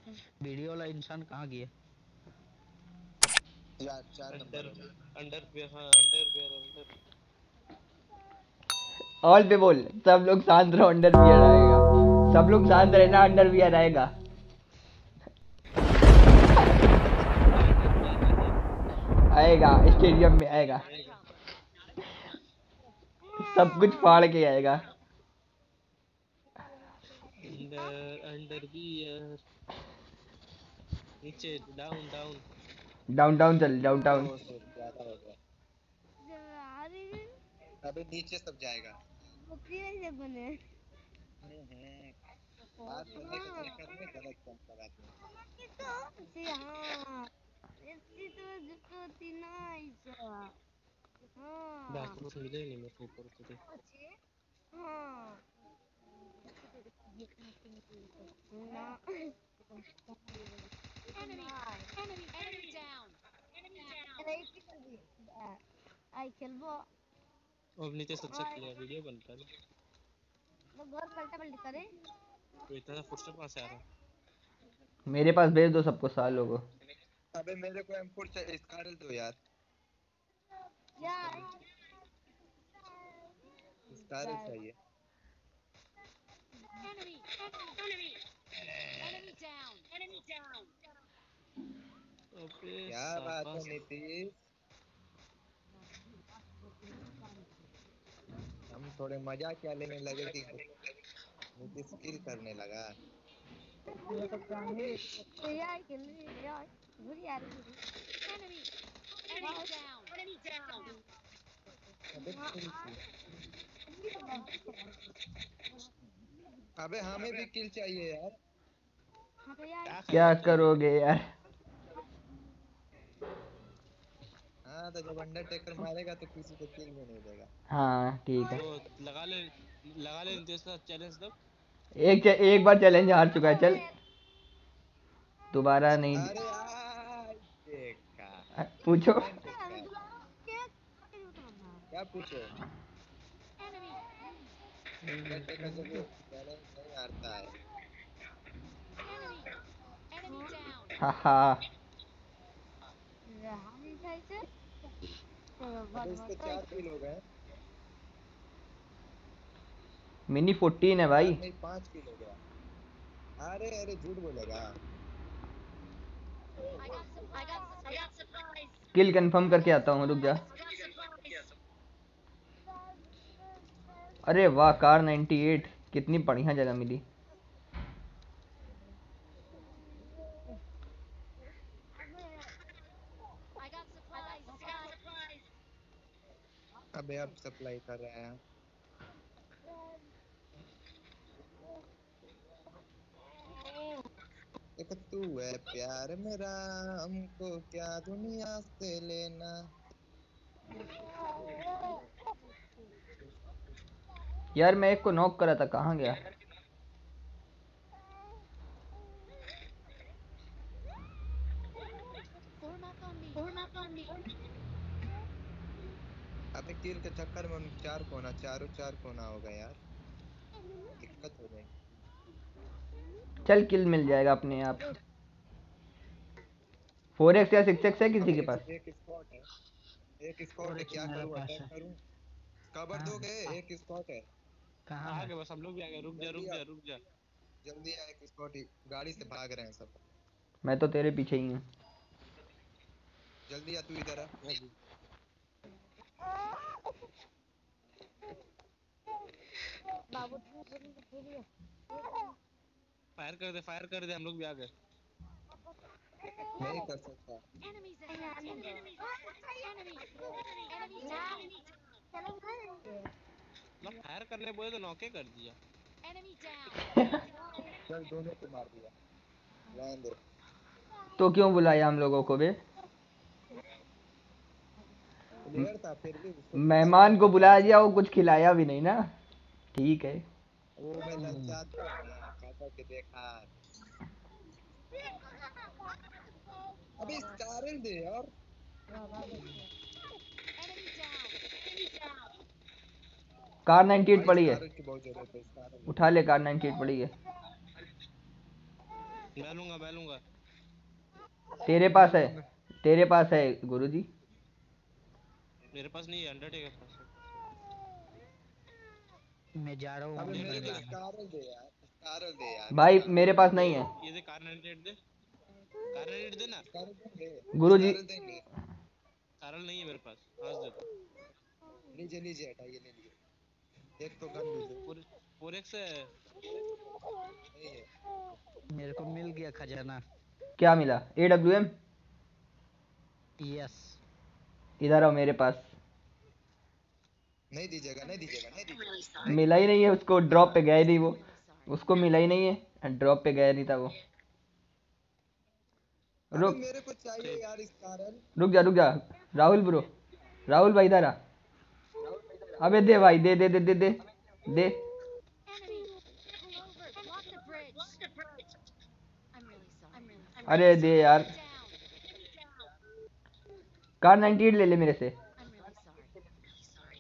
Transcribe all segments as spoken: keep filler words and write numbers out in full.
Video वाला इंसान कहाँ गया? चार चार नंबर अंडर होगा। अंडरवियर, हाँ अंडरवियर अंडर। ऑल पे बोल, सब लोग शांत रहो, अंडरवियर आएगा। सब लोग शांत रहना, अंडरवियर आएगा। आएगा, स्टेडियम में आएगा। सब कुछ फाड़ के आएगा। Under underwear. नीचे डाउन डाउन। डाउन टाउन चल, डाउन टाउन। ओ सॉरी, ज्यादा हो गया। अबे नीचे सब जाएगा। बने हम्म हम्म बात करने के चक्कर में गलत जंप लगा दिया। हाँ इसकी तो जुटो थी नाइस। हाँ बैकवर्ड मिले नहीं मेरे को ऊपर से देख। हाँ ना आई खेलबो। अब नीचे सबसे क्लियर वीडियो बन रहा है। तो घर पलटा पलटी करे। तो इतना फुटस्टेप कहाँ से आ रहा है? मेरे पास भेज दो सबको, सालों को। अबे मेरे को एम फोर स्कारल दो यार। यार स्कारल चाहिए। अबे क्या बात है शाबाश। नीतीश, हम थोड़े मजा क्या लेने लगे कि नीतीश किल करने लगा। यार खेल रही यार बुरी यार अबे किल की। अबे हमें भी किल चाहिए यार। क्या कर क्या रहे तुम? करोगे यार? हाँ तो जब अंडरटेकर मारेगा तो किसी को किल भी नहीं देगा। हाँ ठीक है। तो लगा ले, लगा ले नीतीश का चैलेंज तब। एक च- एक बार चैलेंज हार चुका है, चल दोबारा नहीं। अरे यार देखा, पूछो। टैलेंट इसका। क्या पूछो? अंडरटेकर जब चैलेंज नहीं हारता है। हाँ हाँ। अबे इसके चार किल हो गए। मिनी फोर्टीन है चार भाई। नहीं पांच किल हो गया। अरे अरे झूठ बोलेगा। किल कंफर्म करके आता हूँ, रुक जा। अरे वाह, कार अट्ठानवे, कितनी बढ़िया जगह मिली। अबे अब सप्लाई कर रहे हैं। एक तू है प्यार मेरा, हमको क्या दुनिया से लेना। यार मैं एक को नॉक करा था, कहाँ गया? अबे किल के चक्कर में हम चार कोना चारों चार कोना हो गए यार, दिक्कत हो गई। चल किल मिल जाएगा अपने आप। फोर एक्स या सिक्स एक्स है किसी अबे के एक, पास? एक स्पॉट है, एक और स्पॉट है, एक क्या मेरा करूँ पास अटैक है। करूँ? कवर कहाँ दोगे? है? एक स्पॉट है। कहाँ आ है? गए बस, हम लोग भी आ गए। रुक जा जल्दी रुक आ, जा रुक जा। जल्दी आ, एक स्पॉट ही, गाड़ी से भाग रहे हैं सब। मैं तो तेरे पीछे ही हूँ। जल्दी आ, तू इधर आ। अभी बाबू फायर कर दे, फायर कर दे, हम लोग भी आ गए। नहीं कर सकता। मतलब फायर करने बोले तो नॉके कर दिया। चल दोनों को मार दिया, रहने दे। तो क्यों बुलाया हम लोगों को बे? म- प्लेयर था फिर भी उसको बुला के मेहमान को रखा बुला कम से दिया, वो कम। कुछ खिलाया भी नहीं ना। ठीक है। वो मैं ललचाता हूँ ना, कहता कि देखा। अबे स्कारल दे यार। कार अट्ठानवे भाई पड़ी है, स्कारल की बहुत जरूरत है, स्कारल दे। उठा ले, कार अट्ठानवे पड़ी है। मैं लूंगा मैं लूंगा। तेरे पास है, तेरे पास है गुरुजी। मेरे पास नहीं है, अंडरटेकर के पास है। मैं जा रहा हूँ अबे अभी मेरे को बंदा है। स्कारल दे यार, स्कारल दे यार, भाई स्कारल मेरे पास नहीं है ये दे कार नाइनटी एट दे, कार नाइनटी एट दे ना। स्कारल देंगे, गुरुजी। स्कारल देंगे। कारल नहीं है मेरे पास, आज दे दो। लीजिए लीजिए, हटाइए, ले लीजिए। एक तो गन लीजिए। फोर फोर एक्स है। नहीं है। मेरे को मिल गया खजाना। क्या मिला? A W M. यस। इधर आओ मेरे पास। नहीं दीजिएगा, नहीं दीजिएगा, नहीं दीजिएगा। मिला ही नहीं है उसको, ड्रॉप पे गया ही नहीं वो, उसको मिला ही नहीं है, ड्रॉप पे गया नहीं था वो। अबे रुक मेरे को चाहिए यार स्कारल। रुक जा रुक जा। राहुल ब्रो, राहुल भाई इधर आ। अबे दे भाई, दे दे दे दे दे दे। Enemy. Pull over. Block the bridge. I'm really sorry. I'm really sorry. अरे दे यार। Down. कार नाइनटी एट ले ले मेरे से। I'm really sorry.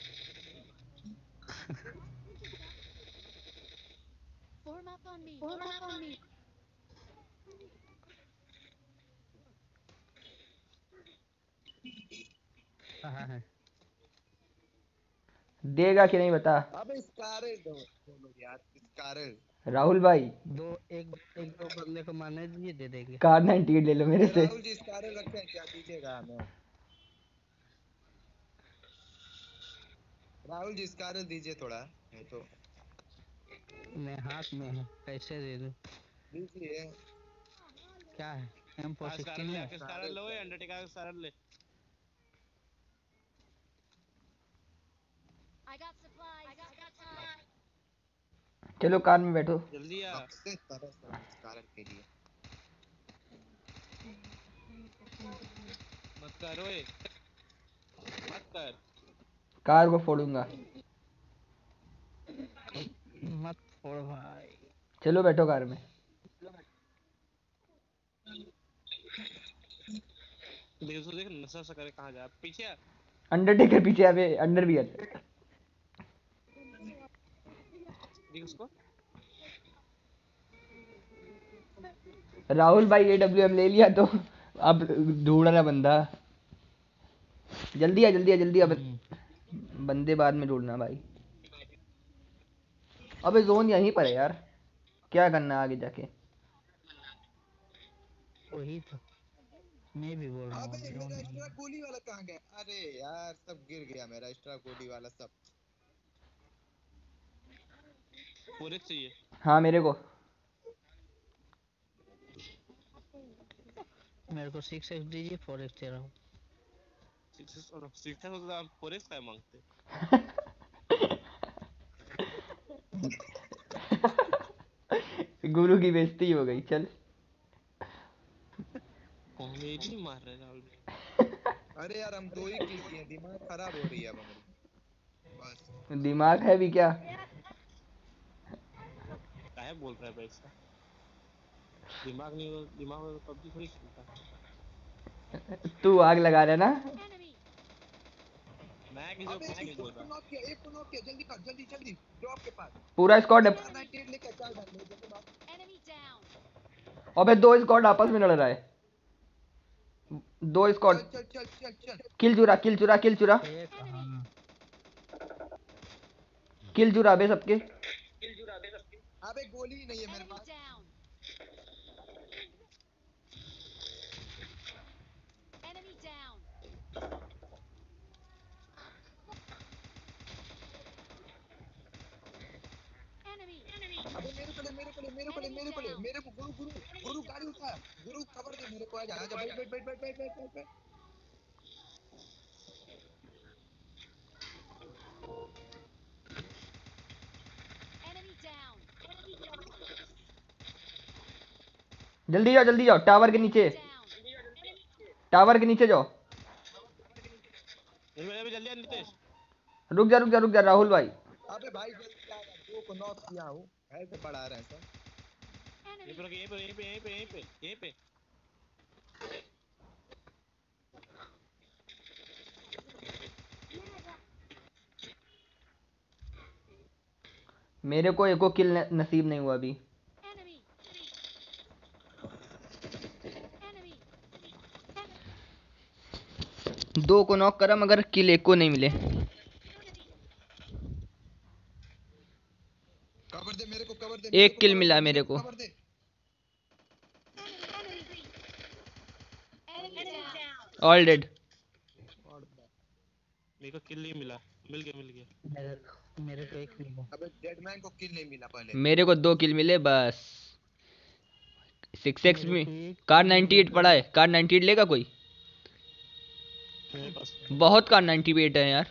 Form up on me. Form up on me. कहाँ है? देगा कि नहीं बता। अबे स्कारल दो दो लोग यार, स्कारल। राहुल भाई दो एक एक दो बंदे को मारने दीजिए, दे देंगे। कार नाइनटी एट ले लो मेरे से। राहुल जी स्कारल रखे हैं क्या, दीजिएगा हमें। राहुल जी स्कारल दीजिए थोड़ा, नहीं तो मैं हाथ में है, कैसे दे दूं? दीजिए। क्या है? एम फोर आज कारल सिक्सटीन ले, है। आके कारल लो, अंडरटेकर का कारल ले। I got supplies. I got supplies. चलो कार में बैठो। जल्दी आ। सबसे तरस है स्कारल के लिए। मत कर ओए, मत कर। कार को फोड़ूंगा। मत फोड़ भाई। चलो बैठो कार में। देख उसको, देख नशा सा करे कहाँ जा, पीछे आ। अंडरटेकर पीछे, अबे अंडरवियर। देख उसको। राहुल भाई ए डब्ल्यू एम ले लिया तो अब ढूंढ रहा बंदा। जल्दी आ जल्दी आ जल्दी आ। हम्म। बंदे बाद में ढूंढना भाई। अबे जोन यहीं पर है यार, क्या करना है आगे जाके। वही तो मैं भी बोल रहा अबे हूँ, मेरा जोन एक्स्ट्रा गोली वाला कहाँ गया? अरे यार सब गिर गया मेरा एक्स्ट्रा गोली वाला सब। फोर एक्स चाहिए। हाँ मेरे को। मेरे को सिक्स एक्स दीजिए, फोर एक्स दे रहा हूँ। सिक्स और सिक्स है तो आप फोर एक्स का मांगते। गुरु की बेइज्जती हो गई। चल कॉमेडी मार रहे हैं राहुल। अरे यार हम दो ही किल किए, दिमाग खराब हो रही है अब हमारी। बस दिमाग है भी क्या? काहे बोल रहा है भाई साहब? दिमाग नहीं हो, दिमाग हो तो पबजी थोड़ी खेलता। तू आग लगा रहा है ना। Enemy. मैं किसी को अबे कुछ नहीं एक बोल को रहा। नॉक किया, एक को नॉक किया, जल्दी कर, जल्दी जल्दी ड्रॉप के पास। पूरा स्क्वाड। अबे कार नाइनटी एट लेके चल डाल ले, जल्दी मार। Enemy down. अबे दो स्क्वाड आपस में लड़ रहा है। दो स्क्वाड। चल चल चल चल चल। किल चुरा किल चुरा किल चुरा एक हाँ। किल चुरा बे सबके। अबे गोली ही नहीं है मेरे Enemy पास। down. Enemy down. Enemy. अबे मेरे को ले, मेरे को ले, मेरे को ले, मेरे को ले, मेरे को गुरु गुरु गुरु गाड़ी उठा, गुरु खबर दे मेरे को। आजा आजा, बैठ बैठ बैठ बैठ बैठ बैठ बैठ बैठ। Enemy down. जल्दी जाओ जल्दी जाओ, टावर के नीचे। Down. टावर के नीचे जाओ। जल्दी जल्दी आ नितेश। रुक जा रुक जा रुक जा राहुल भाई। अबे भाई जल्दी आजा, दो को नॉक किया हूँ, ऐसे बढ़ा रहे हैं सर। ये पे यहीं पे यहीं पे यहीं पे यहीं पे यहीं पे। मेरे को एको किल नसीब नहीं हुआ अभी। Enemy. दो को नॉक करा मगर किल एक को नहीं मिले। कवर दे मेरे को, कवर दे एक किल मिला मेरे को। कवर दे। All dead. मेरे को किल नहीं मिला। मिल गया मिल गया। मेरे मेरे को एक मिला। अबे डेडमैन को किल नहीं मिला पहले। मेरे को दो किल मिले बस। सिक्स एक्स मेरे में को एक कार kill नाइन्टी मिला एट पड़ा है। कार नाइन्टी एट लेगा कोई? मेरे पास बहुत कार नाइन्टी एट है यार।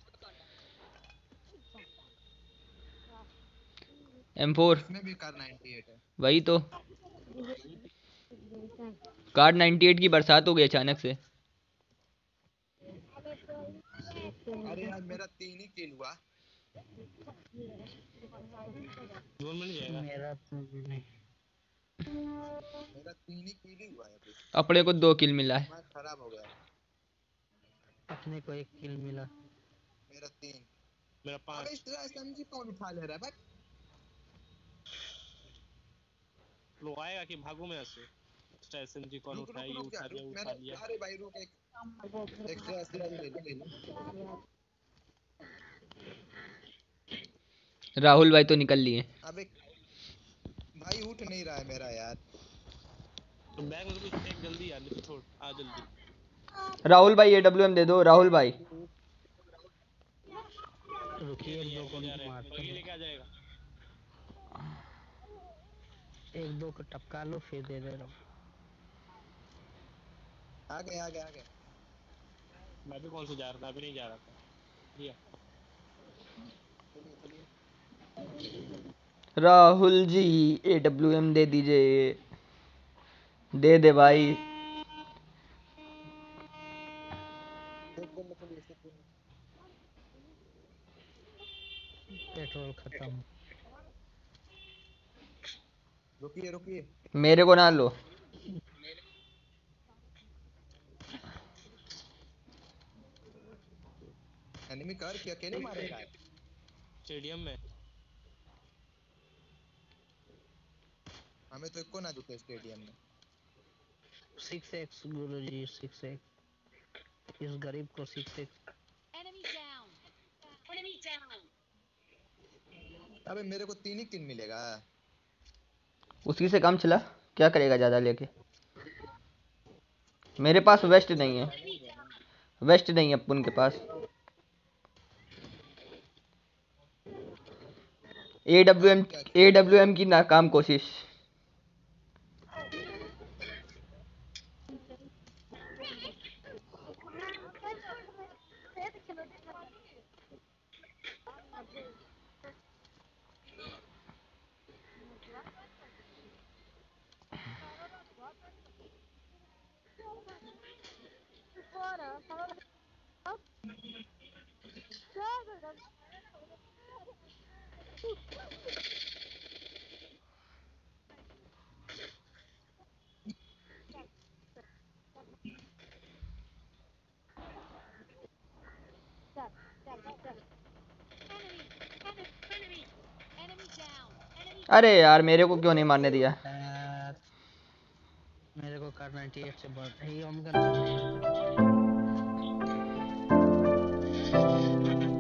एम फोर इसमें भी कार नाइन्टी एट है। वही तो। कार नाइन्टी एट की बरसात हो गई अचानक से। अरे यार मेरा तीन ही किल हुआ। जोन में नहीं जाएगा। मेरा तो नहीं। मेरा तीन ही किल ही हुआ है अभी। अपने को दो किल मिला है। दिमाग खराब हो गया। अपने को एक किल मिला। मेरा तीन। मेरा अबे पांच। इस तरह एसएमजी कौन उठा ले रहा है भाई? लो आएगा कि भागू में ऐसे। एक्स्ट्रा एसएमजी कौन रुक उठाया? रुक ये रुक जा उठा लिया रुक उठा मेरा। लिया। अरे भाई रुक एक एक्स्ट्रा एसएमजी ले ले ले ले। राहुल भाई तो निकल लिए। अबे भाई उठ नहीं रहा है मेरा यार। तो बैग में तो कुछ फेंक जल्दी यार, नहीं तो छोड़ आ जल्दी। राहुल भाई ए डब्ल्यू एम दे दो राहुल भाई। रुकिए एक दो को जा रहे हैं, मारते बगी हैं। लेके आ जाएगा। एक दो को टपका लो फिर दे दे रहा हूँ। आ गए आ गए आ गए। मैं भी कौन सा जा रहा था, अभी नहीं जा रहा था। लिया। चलिए चलिए। Rahul ji A W M दे दीजिए। दे दे भाई। एक गोल में चलिए सब गोल में। पेट्रोल खत्म। रुकिए रुकिए। मेरे को ना लो। एनिमी कर के अकेले मारेगा। स्टेडियम में। हमें तो एको ना दिखे स्टेडियम में। सिक्स एक्स गुरु जी सिक्स एक्स। इस गरीब को six X. Enemy down. Enemy down. अबे मेरे को तीन ही किल मिलेगा। उसी से काम चला। क्या करेगा ज्यादा लेके। मेरे पास वेस्ट नहीं है। वेस्ट नहीं है अपन के पास। A W M A W M की नाकाम कोशिश। Enemy down. Enemy अरे यार मेरे को क्यों नहीं मारने दिया। यार, मेरे को कार नाइन्टी एट से बढ़ ही हम